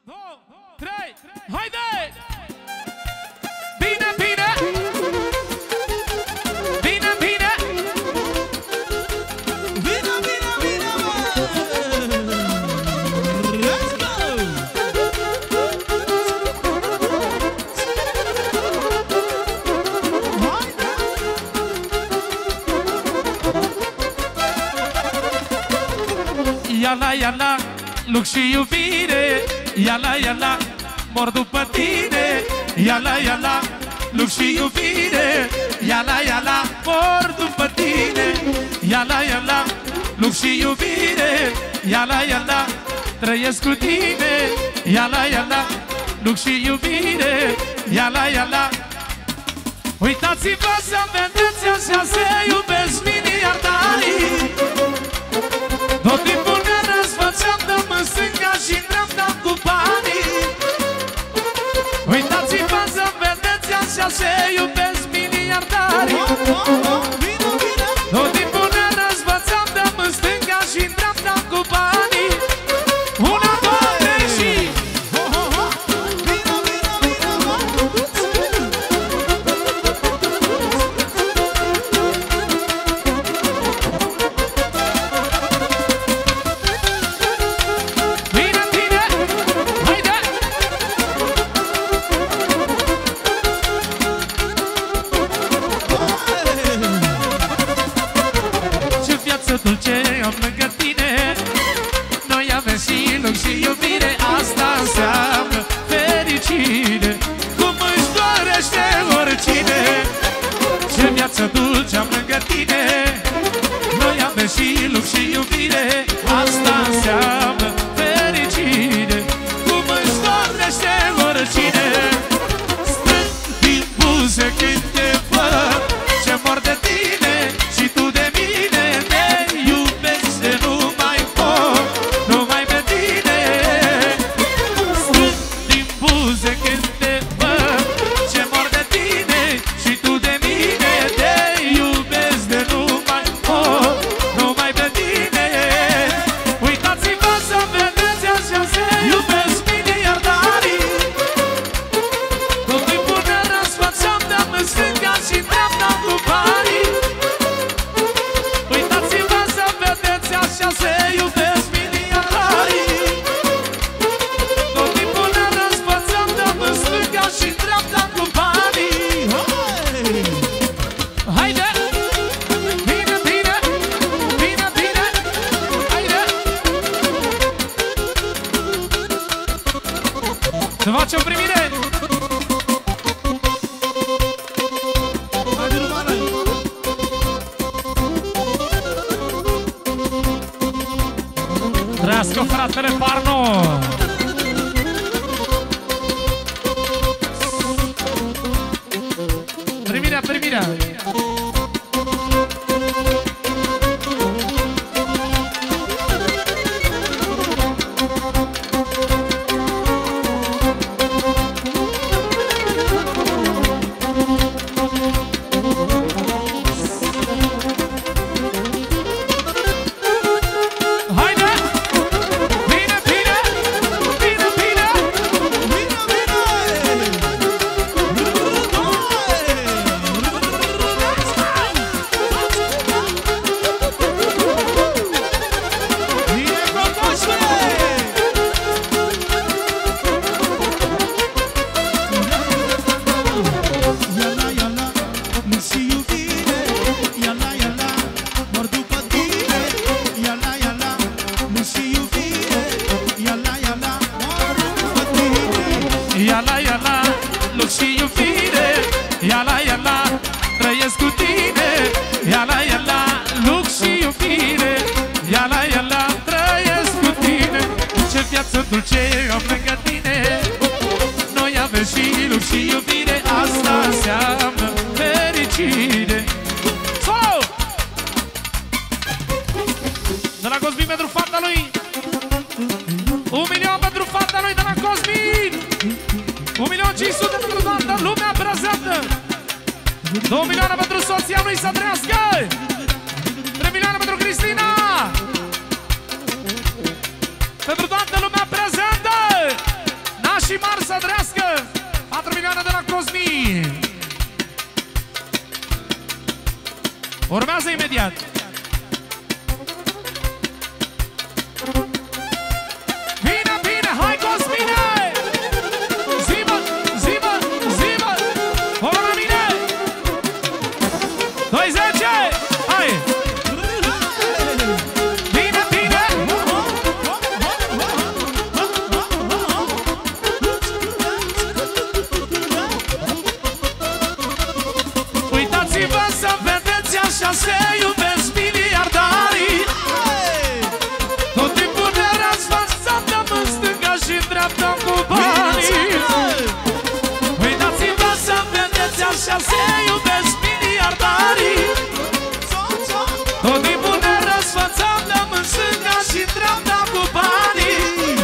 3, haide! Bine, bine! Bine, bine! Bine, bine, bine, mă! Let's go! Iala, iala, lux și iubire. Iala, iala, mor după tine. Iala, iala, lux și iubire. Iala, iala, mor după tine. Iala, iala, lux și iubire. Iala, iala, trăiesc cu tine. Iala, iala, lux și iubire. Iala, iala. Uitați-vă să vedeți așa se iubesc miliardarii. Tot timpul ne răsfățăm, dăm în stânga și în dreapta cu banii. Uitați-vă să vedeți așa se iubesc miliardarii. Tot timpul ne răsfățăm, dăm în stânga și în dreapta cu banii. Una, două, trei și... Dulce am lângă tine. Noi avem și loc și iubire. Asta înseamnă fericire, cum își dorește oricine. Ce viață dulce am lângă tine. Noi avem și loc și iubire. Asta înseamnă fericire, cum își dorește oricine. Strâng din buze când te văd, ce mor de tine și tu de mine. Să facem primire! Trăiască fratele Parno! Primirea, primirea! Iala, iala, lux și iubire. Iala, iala, trăiesc cu tine. Iala, iala, lux și iubire. Iala, iala, trăiesc cu tine. Ce viață dulce am lângă tine. Noi avem și lux și iubire. Asta înseamnă fericire. Solo! De la Cosmin pentru fata lui. 1 milion pentru fata lui de la Cosmin. 1.500.000 pentru toată lumea prezentă. 2 milioane pentru soția lui să trăiască. 3 milioane pentru Cristina. Pentru toată lumea prezentă. Nașii mari să trăiască 4 milioane de la Cosmin. Urmează imediat. Bine, bine, hai Cosmine! Zi-mă, zi-mă, zi-mă! Fă la mine! 20, hai! Bine, bine! Uitați-vă să vedeți așa se iubesc miliardarii. Tot timpul ne răsfățăm, dăm în stânga și în dreapta cu banii. Uitați-vă să vedeți așa se iubesc miliardarii. Tot timpul ne răsfățăm, dăm în stânga și în dreapta cu banii.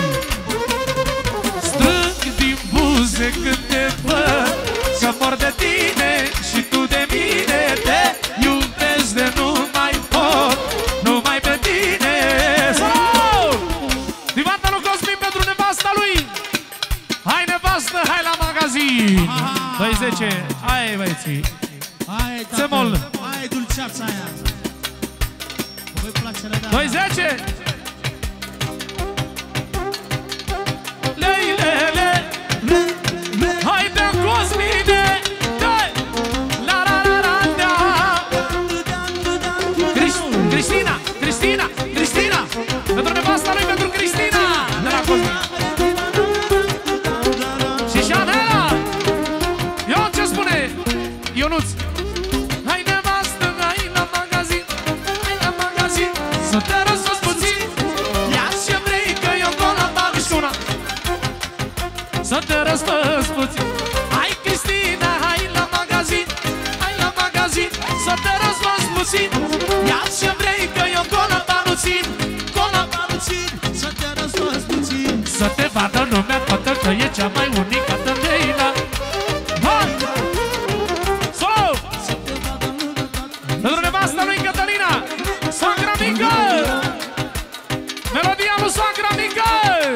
Strâng din buze când te văd, că mor de tine și tu de mine. Te iubesc de nu mai pot, numai pe tine. Salut! Din partea lui Cosmin pentru nevasta lui. Hai nevastă, hai la magazin. 20, hai băieții. Hai, Țemol. hai dulceața aia. Voi place la da. 20. Leilele. Hai pe Cosmine. Dai. La la la la da. Cristina, Cristina, Cristina. Pentru nevasta lui, pentru Cristina. De la Cosmin. Și Șanela. Eu ce spune Ionuț? Hai nevastă, hai la magazin. Hai la magazin. Să te răsfăți puțin. Ia ce vrei că eu gol la banișuna. Să te răsfăți puțin. Hai Cristina, hai la magazin. Hai la magazin. Să te răsfăți puțin. Ia ce vrei că eu gol la banuțin. Gol la banuțin. Să te răsfăți puțin. Să te vadă lumea toată că e cea mai unică de Leila. Hai! Solo! Să te vadă lumea toată. Pentru nevasta lui Cătălina, soacra mică! Melodia lui soacra mică!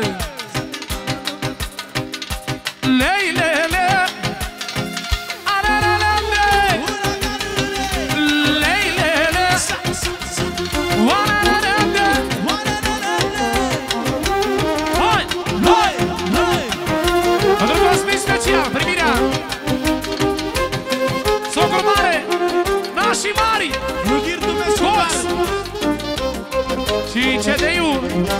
Leilele! Arelelele! Leilele! Oarelele! Hai! Hai! Pentru Cosmin special, primirea! Socru mare! Nașii mari! Rughir Dumnezeu. Scoți! Și CDI-ul!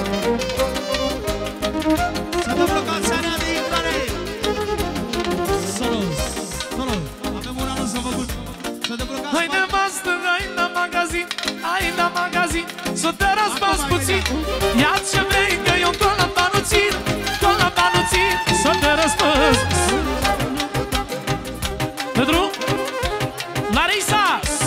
Să vă blocați area de intrare. Solo, solo. Avem un anunț făcut. Să te blocați. Hai nevastă, hai la magazin, hai la magazin. Să te răspați puțin. Ia ce vrei că eu gol la banuțin. Gol la banuțin. Să te răspați. Pentru Larisa.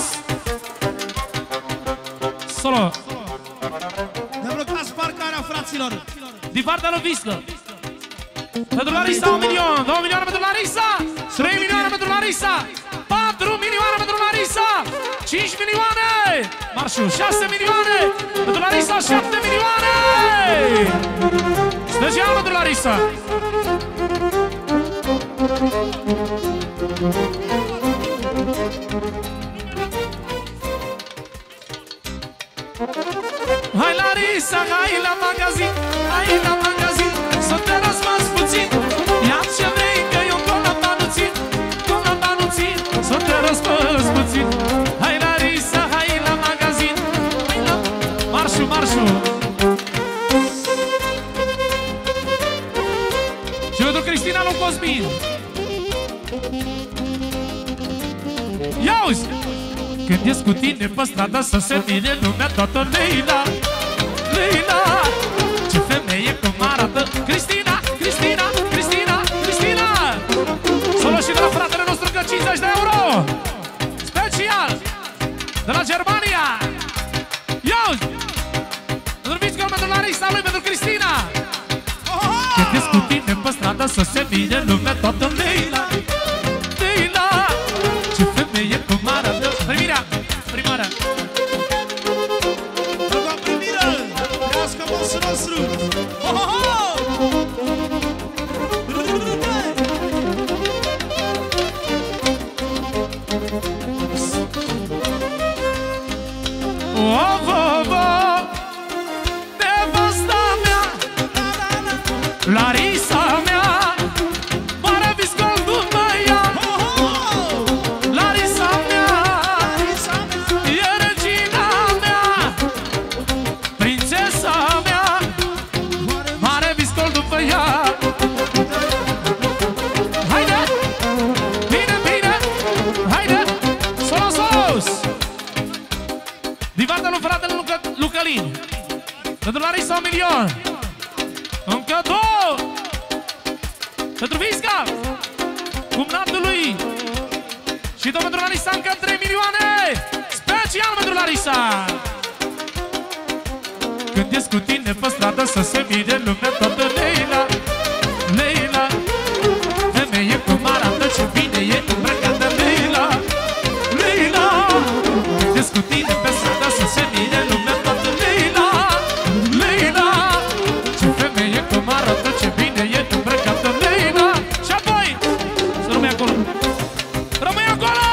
Solo. Ne blocați parcarea, fraților. Din partea lui Viscă. Pentru Larisa 1 milion, 2 milioane pentru Larisa, 3 milioane pentru Larisa, 4 milioane pentru Larisa, 5 milioane, marșul 6 milioane, pentru Larisa 7 milioane. Special pentru Larisa. Hai Larisa, hai la magazin, hai la magazin. Să te răsfați puțin. Ia ce vrei că eu gol la banuțin. Gol la banuțin. Să te răsfați puțin. Hai Larisa, hai la magazin. Hai la... Marșul, marșul. Și pentru Cristina lui Cosmin. Ia uzi! Când ies cu tine pe stradă să se mire lumea toată. Leila, Leila, ce femeie cum arată. Cristina, Cristina, Cristina, Cristina. Solo și de la fratele nostru că 50 de euro. Special de la Germania. Ia uzi! Dormiți că pentru Larisa lui, pentru Cristina. Când ies cu tine pe stradă să se mire lumea toată. Leila, Leila, ce femeie cum arată. Primirea, primarea. Dragă primire, trească bosul nostru. Ho, ho, ho! Larisa mea, mare viscol după ea. Larisa mea, e regina mea, prințesa mea, mare viscol după ea. Haide! Bine, bine! Haide! Solos, solos! Din partea lui fratele Lucălin, pentru Larisa 1 milion. Încă 2 pentru Visca, cumnatul lui. Și tot pentru Larisa încă 3 milioane. Special pentru Larisa. Când ies cu tine pe stradă să se mire lumea toată. Leila, Leila, femeie cum arată, ce bine e îmbrăcată. Leila, Leila, când ies cu tine pe stradă să se mire lumea toată. Leila, Leila, ce femeie cum arată, ce bine e îmbrăcată. Leila. Și apoi să rămâi acolo. Rămâi acolo.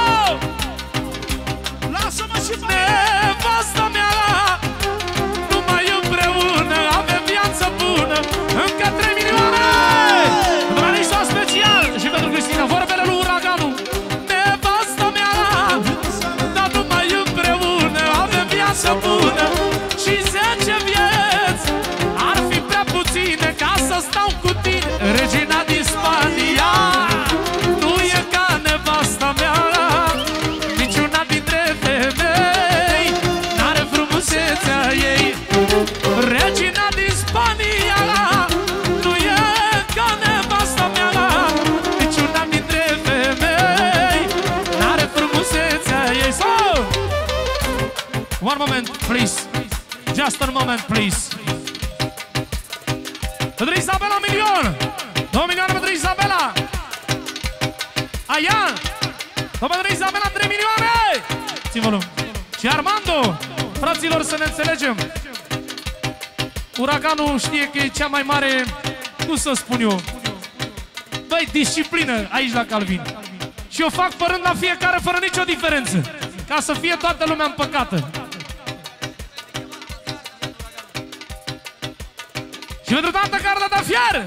Lasă-mă și mă. Nevasta mea, numai împreună avem viață bună. Încă 3 milioane. Pentru Larisa special și pentru Cristina, vorbele lui Uraganu. Nevasta mea, dar numai împreună avem viață bună. Și 10 vieți ar fi prea puține ca să stau cu tine. Regina din Spania nu e ca nevasta mea, niciuna dintre femei n-are frumusețea ei. Regina din Spania nu e ca nevasta mea, niciuna dintre femei n-are frumusețea ei. So, one moment, please. Just a moment, please. Pentru Isabela 1 milion. 2 milioane pentru Isabela. Aian. Tot pentru Isabela 3 milioane. Țin volum. Și Armando. Fraților, să ne înțelegem. Uraganul știe că e cea mai mare, cum să spun eu, băi, disciplină aici la Calvin. Și eu fac părând la fiecare fără nicio diferență, ca să fie toată lumea împăcată. Și pentru tata Carda de Fier,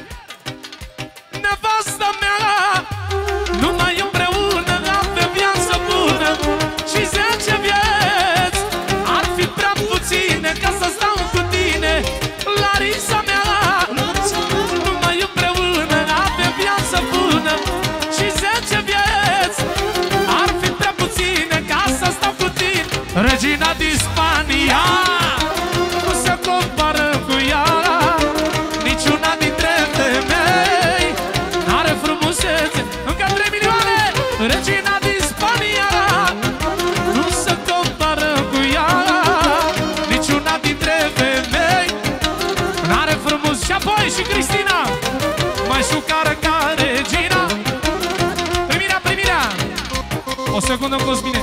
nevasta mea, numai împreună avem viață bună. Și 10 vieți ar fi prea puține ca să stau cu tine. Larisa mea, numai împreună avem viață bună. Și 10 vieți ar fi prea puține ca să stau cu tine. Regina din Spania nu se compară cu ea, niciuna dintre femei n-are frumusețe. Încă 3 milioane. Regina din Spania nu se compară cu ea, niciuna dintre femei n-are frumos. Și apoi și Cristina, mai șucară ca regina. Primirea, primirea. O secundă, Cosmine.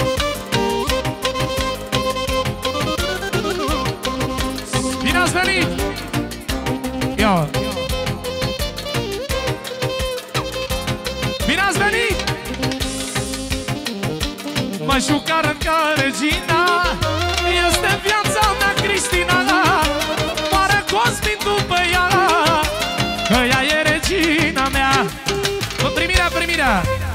Bine ați venit! Ia! Bine ați venit! Mă șucară ca regina, este viața mea, Cristina. Mare Cosmin după ea, că ea e regina mea. Primirea, primirea!